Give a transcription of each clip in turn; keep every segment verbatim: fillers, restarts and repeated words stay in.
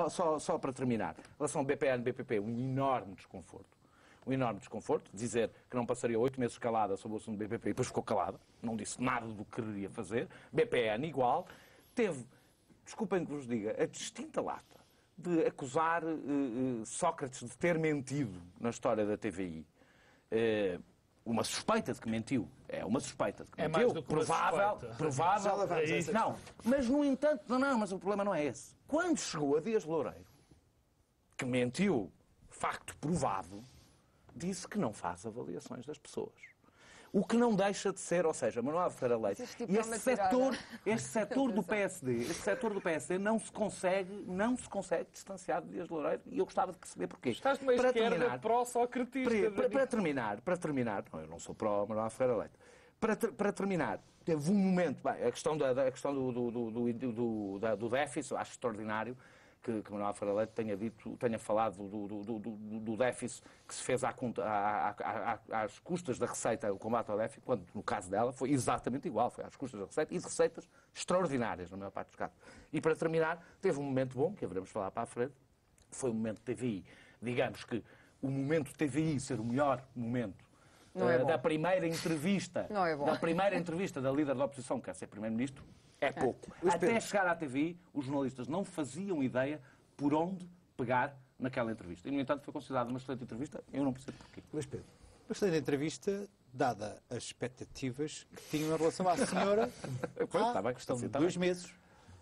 só, só para terminar. Em relação ao B P N, B P P, um enorme desconforto. Um enorme desconforto. Dizer que não passaria oito meses calada sobre o assunto do B P P e depois ficou calada. Não disse nada do que queria fazer. B P N igual. Teve, desculpem que vos diga, a distinta lata de acusar uh, uh, Sócrates de ter mentido na história da T V I. Uh, uma suspeita de que mentiu. É uma suspeita de que é mentiu. Mais do que provável, suspeita. provável. É isso. Não, mas no entanto, não, não, mas o problema não é esse. Quando chegou a Dias Loureiro, que mentiu, facto provado, disse que não faz avaliações das pessoas. O que não deixa de ser, ou seja, Manuel Ferreira Leite, tipo e é este uma setor, tirada. este setor do P S D, este setor do P S D não se consegue, não se consegue distanciar de Dias Loureiro, e eu gostava de perceber porquê. Estás de uma para esquerda terminar, pró-socratista. para, para, para terminar, para terminar, não, eu não sou pró-Manuel Ferreira Leite. Para, ter, para terminar, teve um momento, bem, a questão, da, a questão do, do, do, do, do, da, do déficit, eu acho extraordinário que, que Manuel Ferreira Leite tenha, dito, tenha falado do, do, do, do, do déficit que se fez à, à, à, à, às custas da receita, o combate ao déficit, quando no caso dela foi exatamente igual, foi às custas da receita e de receitas extraordinárias, na maior parte dos casos. E para terminar, teve um momento bom, que haveremos de falar para a frente, foi o momento de T V I. Digamos que o momento de T V I ser o melhor momento Não é uh, bom. da primeira entrevista, Não é bom. da primeira entrevista da líder da oposição, que quer ser primeiro-ministro, é pouco. Luís Até Pedro. chegar à T V I, os jornalistas não faziam ideia por onde pegar naquela entrevista. E, no entanto, foi considerada uma excelente entrevista. Eu não percebo porquê. Luís Pedro. Uma excelente entrevista, dada as expectativas que tinham em relação à senhora Pois, há está bem, questão assim, de está dois bem. meses.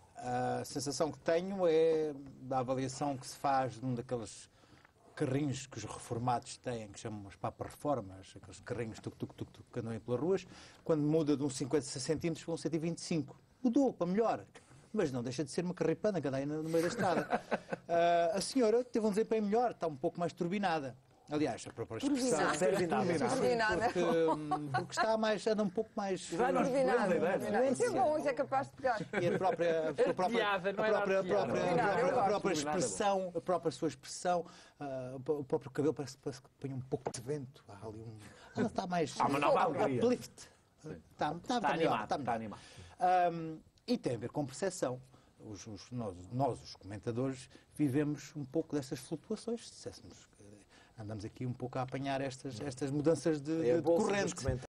A sensação que tenho é da avaliação que se faz de um daqueles carrinhos que os reformados têm, que chamam as papas-reformas, aqueles carrinhos tuc-tuc-tuc que andam aí pelas ruas, quando muda de uns cinquenta centímetros para um cento e vinte e cinco. Mudou para melhor, mas não deixa de ser uma carripana que anda aí no meio da estrada. Uh, a senhora teve um desempenho melhor, está um pouco mais turbinada. Aliás, a própria expressão... Turbinada. Turbinada. Porque, hum, porque está mais, anda um pouco mais... Vai, nós Turbinada. podemos, é, Turbinada. Isso é bom, isso é capaz de pegar. E a própria, a própria, piada, a não é própria, a nada própria, piada. a própria, a própria Turbinada é expressão, a própria sua expressão, ah, o próprio cabelo parece, parece que põe um pouco de vento. Há ali um... Ela está mais... Há uma nova alegria. Uplift. Está, está, está, Está melhor, animado, está está melhor. animado. Um, e tem a ver com percepção. Os, os, nós, nós, os comentadores, vivemos um pouco dessas flutuações. Se disséssemos que andamos aqui um pouco a apanhar estas, estas mudanças de, É a de bolsa dos corrente. comentários.